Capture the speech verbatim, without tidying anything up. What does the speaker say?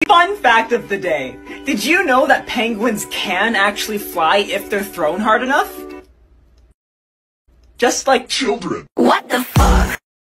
Fun fact of the day. Did you know that penguins can actually fly if they're thrown hard enough? Just like children. What the fuck?